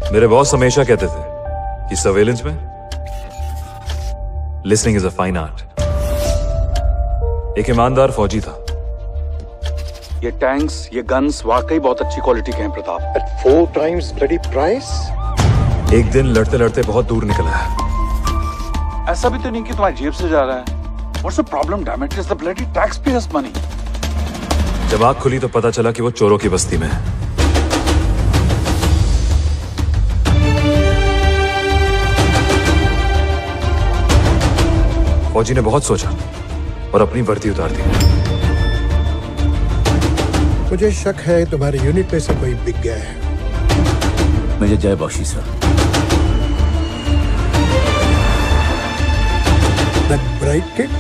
मेरे बॉस हमेशा कहते थे कि सर्वेलेंस में listening is a fine art. एक ईमानदार फौजी था। ये टैंक्स, ये गन्स वाकई बहुत अच्छी क्वालिटी के हैं Pratap. At 4 times bloody price? एक दिन लड़ते लड़ते बहुत दूर निकला है। ऐसा भी तो नहीं कि तुम्हारी जेब से जा रहा है। What's the problem, damn it? It's the bloody taxpayers' money. जब आँख खुली तो पता चला कि वो चोरों की बस्ती में है। फौजी ने बहुत सोचा और अपनी वर्दी उतार दी। मुझे शक है तुम्हारे यूनिट में से कोई बिक गया है। Major Jai Bakshi sir. That bright kid?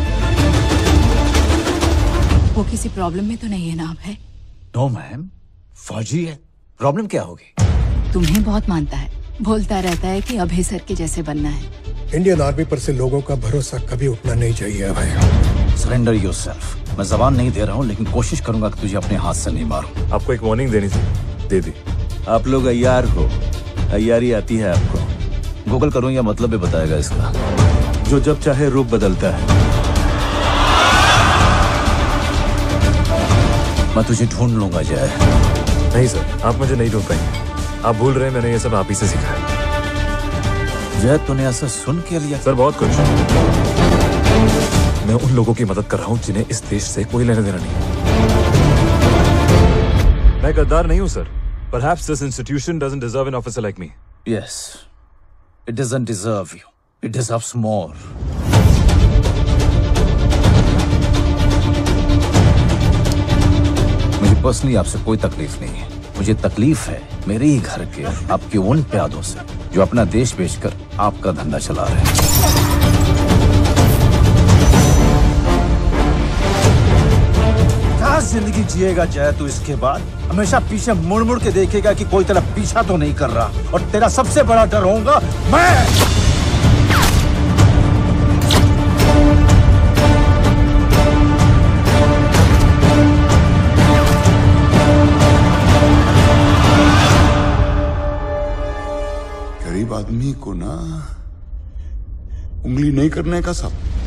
वो किसी प्रॉब्लम में तो नहीं है ना अभय? नो मैम, फौजी है, प्रॉब्लम क्या होगी? तुम्हें बहुत मानता है, बोलता रहता है कि अभय सर के जैसे बनना है। इंडियन आर्मी पर से लोगों का भरोसा कभी उठना नहीं चाहिए भाई। Surrender yourself. मैं जबान नहीं दे रहा हूँ, लेकिन कोशिश करूंगा कि तुझे अपने हाथ से नहीं मारूं। आपको एक वार्निंग देनी थी, दे दी। आप लोग अय्यार हो, अय्यारी आती है आपको? गूगल करूं या मतलब भी बताएगा इसका। जो जब चाहे रूप बदलता है। मैं तुझे ढूंढ लूंगा जय। नहीं सर, आप मुझे नहीं ढूंढ पाएंगे। आप भूल रहे हैं मैंने ये सब आप ही से सीखा है। जय तूने ऐसा सुन के लिया? सर बहुत कुछ। मैं उन लोगों की मदद कर रहा हूँ जिन्हें इस देश से कोई लेना देना नहीं। मैं गद्दार नहीं हूँ sir. Perhaps this institution doesn't deserve an officer like me. Yes, it doesn't deserve you. It deserves more. मुझे पर्सनली आपसे कोई तकलीफ नहीं है। मुझे तकलीफ है मेरे ही घर के आपके उन प्यादों से जो अपना देश बेचकर आपका धंधा चला रहे हैं। क्या जिंदगी जिएगा जय तू इसके बाद? हमेशा पीछे मुड़ मुड़ के देखेगा कि कोई तेरा पीछा तो नहीं कर रहा, और तेरा सबसे बड़ा डर होगा मैं। गरीब आदमी को ना उंगली नहीं करने का सब